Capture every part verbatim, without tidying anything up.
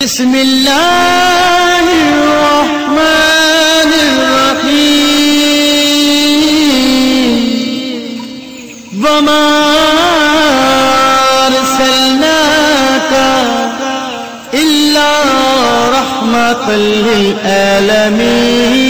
بسم اللہ الرحمن الرحیم وما ارسلناک الا رحمۃ للعالمین۔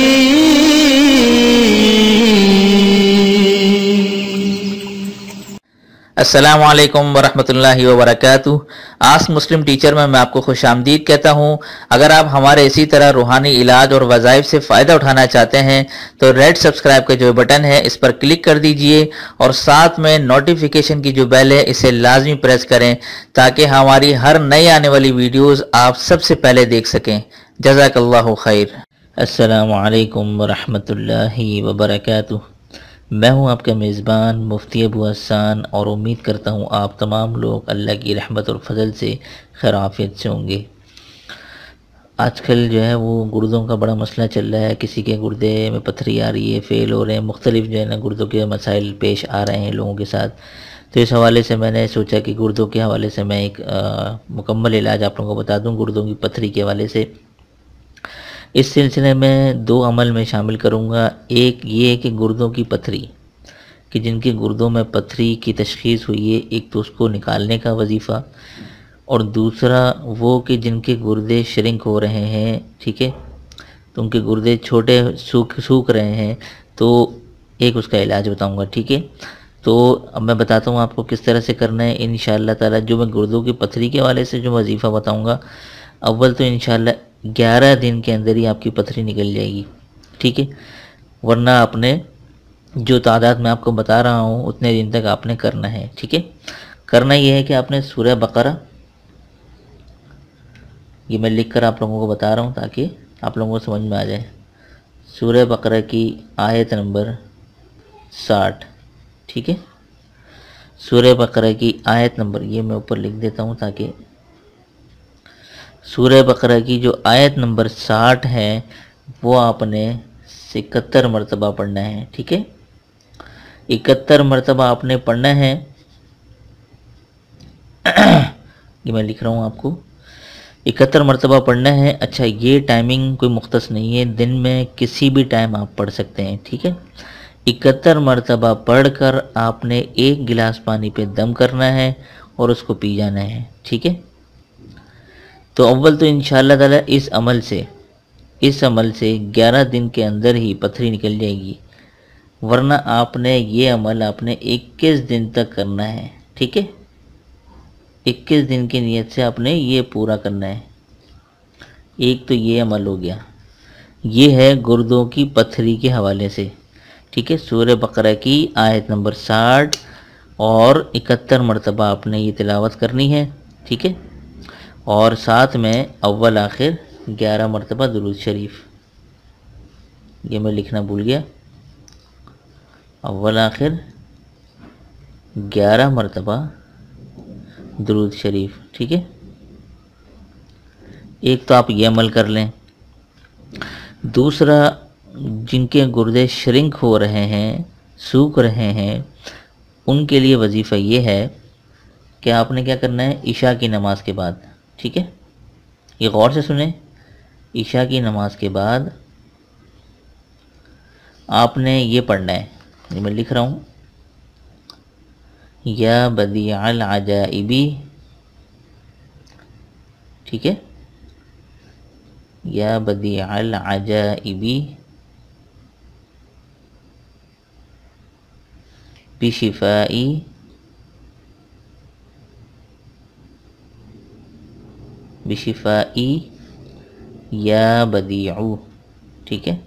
السلام علیکم ورحمۃ اللہ وبرکاتہ۔ آسک مسلم ٹیچر میں میں آپ کو خوش آمدید کہتا ہوں۔ اگر آپ ہمارے اسی طرح روحانی علاج اور وظائف سے فائدہ اٹھانا چاہتے ہیں تو ریڈ سبسکرائب کا جو بٹن ہے اس پر کلک کر دیجئے اور ساتھ میں نوٹیفیکیشن کی جو بیل ہے اسے لازمی پریس کریں تاکہ ہماری ہر نئی آنے والی ویڈیوز آپ سب سے پہلے دیکھ سکیں۔ جزاک اللہ خیر۔ السلام علیکم ورحمۃ اللہ وبرکاتہ۔ میں ہوں آپ کا میزبان مفتی ابو حسان اور امید کرتا ہوں آپ تمام لوگ اللہ کی رحمت اور فضل سے خیر عافیت سے ہوں گے۔ آج کل جو ہے وہ گردوں کا بڑا مسئلہ چل رہا ہے، کسی کے گردے میں پتھری آ رہی ہے، فیل ہو رہے ہیں، مختلف جو ہے نا گردوں کے مسائل پیش آ رہے ہیں لوگوں کے ساتھ۔ تو اس حوالے سے میں نے سوچا کہ گردوں کے حوالے سے میں ایک مکمل علاج آپ لوگوں کو بتا دوں گردوں کی پتھری کے حوالے سے۔ اس سلسلے میں دو عمل میں شامل کروں گا، ایک یہ کہ گردوں کی پتھری کہ جن کے گردوں میں پتھری کی تشخیص ہوئی ہے، ایک تو اس کو نکالنے کا وظیفہ، اور دوسرا وہ کہ جن کے گردے شرنک ہو رہے ہیں، ٹھیک ہے، تو ان کے گردے چھوٹے سوکھ سوکھ رہے ہیں، تو ایک اس کا علاج بتاؤں گا، ٹھیک ہے۔ تو اب میں بتاتا ہوں آپ کو کس طرح سے کرنا ہے انشاءاللہ تعالی۔ جو میں گردوں کی پتھری کے حوالے سے جو وظیفہ بتاؤں گا، اول تو انشاءاللہ گیارہ دن کے اندر ہی آپ کی پتھری نکل جائے گی، ٹھیک ہے، ورنہ آپ نے جو تعداد میں آپ کو بتا رہا ہوں اتنے دن تک آپ نے کرنا ہے، ٹھیک ہے۔ کرنا یہ ہے کہ آپ نے سورہ بقرہ، یہ میں لکھ کر آپ لوگوں کو بتا رہا ہوں تاکہ آپ لوگوں کو سمجھ میں آ جائے۔ سورہ بقرہ کی آیت نمبر ساٹھ، ٹھیک ہے، سورہ بقرہ کی آیت نمبر، یہ میں اوپر لکھ دیتا ہوں تاکہ سورہ بقرہ کی جو آیت نمبر ساٹھ ہے وہ آپ نے اکہتر مرتبہ پڑھنا ہے، ٹھیک ہے، اکہتر مرتبہ آپ نے پڑھنا ہے۔ یہ میں لکھ رہا ہوں آپ کو، اکہتر مرتبہ پڑھنا ہے۔ اچھا، یہ ٹائمنگ کوئی مختص نہیں ہے، دن میں کسی بھی ٹائم آپ پڑھ سکتے ہیں، ٹھیک ہے۔ اکہتر مرتبہ پڑھ کر آپ نے ایک گلاس پانی پہ دم کرنا ہے اور اس کو پی جانا ہے، ٹھیک ہے۔ تو اول تو انشاءاللہ تعالی اس عمل سے اس عمل سے گیارہ دن کے اندر ہی پتھری نکل جائے گی، ورنہ آپ نے یہ عمل آپ نے اکیس دن تک کرنا ہے، ٹھیک ہے، اکیس دن کی نیت سے آپ نے یہ پورا کرنا ہے۔ ایک تو یہ عمل ہو گیا، یہ ہے گردوں کی پتھری کے حوالے سے، ٹھیک ہے۔ سورہ بقرہ کی آیت نمبر ساٹھ اور اکہتر مرتبہ آپ نے یہ تلاوت کرنی ہے، ٹھیک ہے، اور ساتھ میں اول آخر گیارہ مرتبہ درود شریف، یہ میں لکھنا بھول گیا، اول آخر گیارہ مرتبہ درود شریف، ٹھیک ہے۔ ایک تو آپ یہ عمل کر لیں۔ دوسرا، جن کے گردے شرنک ہو رہے ہیں، سوکھ رہے ہیں، ان کے لیے وظیفہ یہ ہے کہ آپ نے کیا کرنا ہے، عشاء کی نماز کے بعد، ٹھیک ہے، یہ غور سے سنیں، عشاء کی نماز کے بعد آپ نے یہ پڑھنا ہے، یہ میں لکھ رہا ہوں، یا بدیع العجائبی، ٹھیک ہے، یا بدیع العجائبی بشفائی بشفائی یا بدیعو، ٹھیک ہے،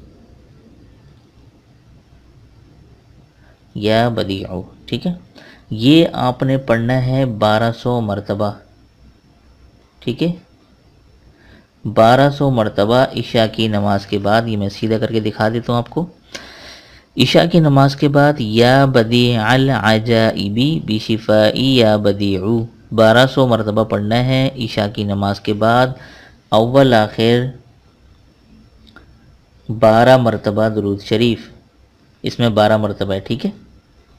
یا بدیعو، ٹھیک ہے۔ یہ آپ نے پڑھنا ہے بارہ سو مرتبہ، ٹھیک ہے، بارہ سو مرتبہ عشاء کی نماز کے بعد۔ یہ میں سیدھا کر کے دکھا دیتا ہوں آپ کو، عشاء کی نماز کے بعد یا بدیع العجائبی بشفائی یا بدیعو بارہ سو مرتبہ پڑھنا ہے عشاء کی نماز کے بعد، اول آخر بارہ مرتبہ درود شریف، اس میں بارہ مرتبہ ہے، ٹھیک ہے،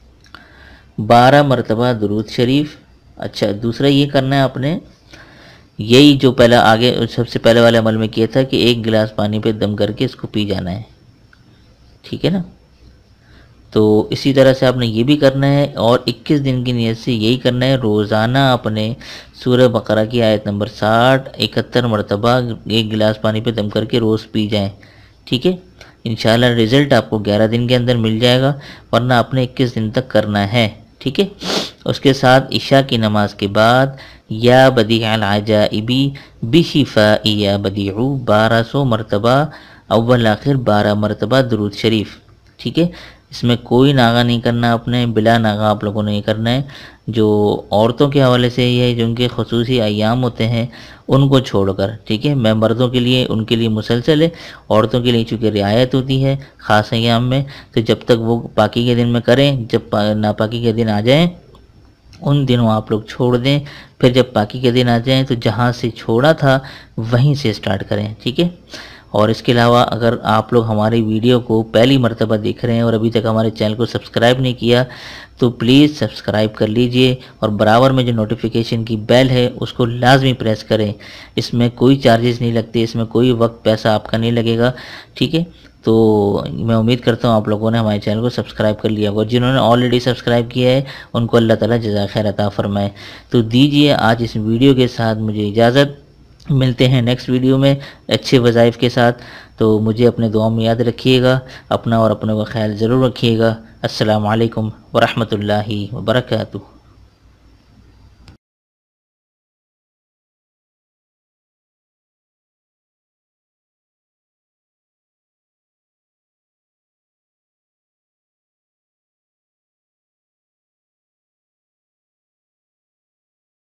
بارہ مرتبہ درود شریف۔ اچھا، دوسرا یہ کرنا ہے آپ نے یہی جو پہلا آگے سب سے پہلے والے عمل میں کیا تھا کہ ایک گلاس پانی پہ دم کر کے اس کو پی جانا ہے، ٹھیک ہے نا. تو اسی طرح سے آپ نے یہ بھی کرنا ہے، اور اکیس دن کی نیت سے یہی کرنا ہے. روزانہ اپنے سورہ بقرہ کی آیت نمبر ساٹھ اکہتر مرتبہ ایک گلاس پانی پہ دم کر کے روز پی جائیں، ٹھیک ہے. انشاءاللہ رزلٹ آپ کو گیارہ دن کے اندر مل جائے گا، ورنہ آپ نے اکیس دن تک کرنا ہے، ٹھیک ہے. اس کے ساتھ عشاء کی نماز کے بعد یا بدیع العجائب بشفاء یا بدیع بارہ سو مرتبہ اول آخر بارہ مرتبہ درود شریف، ٹھیک ہے. اس میں کوئی ناغہ نہیں کرنا، اپنے بلا ناغہ آپ لوگوں نے یہ کرنا ہے. جو عورتوں کے حوالے سے یہ ہے، جو ان کے خصوصی ایام ہوتے ہیں ان کو چھوڑ کر، ٹھیک ہے. میں مردوں کے لیے ان کے لیے مسلسل ہے، عورتوں کے لیے چونکہ رعایت ہوتی ہے خاص ایام میں، تو جب تک وہ پاکی کے دن میں کریں، جب ناپاکی کے دن آ جائیں ان دنوں آپ لوگ چھوڑ دیں. پھر جب پاکی کے دن آ جائیں تو جہاں سے چھوڑا تھا وہیں سے سٹارٹ کریں، ٹھیک ہے. اور اس کے علاوہ اگر آپ لوگ ہماری ویڈیو کو پہلی مرتبہ دیکھ رہے ہیں اور ابھی تک ہمارے چینل کو سبسکرائب نہیں کیا تو پلیز سبسکرائب کر لیجئے، اور برابر میں جو نوٹیفیکیشن کی بیل ہے اس کو لازمی پریس کریں. اس میں کوئی چارجز نہیں لگتے، اس میں کوئی وقت پیسہ آپ کا نہیں لگے گا، ٹھیک ہے. تو میں امید کرتا ہوں آپ لوگوں نے ہمارے چینل کو سبسکرائب کر لیا ہوگا. جنہوں نے آلریڈی سبسکرائب کیا ہے ان کو اللہ تعالیٰ جزائے خیر عطا فرمائے. تو دیجئے آج اس ویڈیو کے ساتھ مجھے اجازت، ملتے ہیں نیکسٹ ویڈیو میں اچھے وظائف کے ساتھ. تو مجھے اپنے دعاؤں میں یاد رکھیے گا، اپنا اور اپنوں کا خیال ضرور رکھیے گا. السلام علیکم ورحمۃ اللہ وبرکاتہ.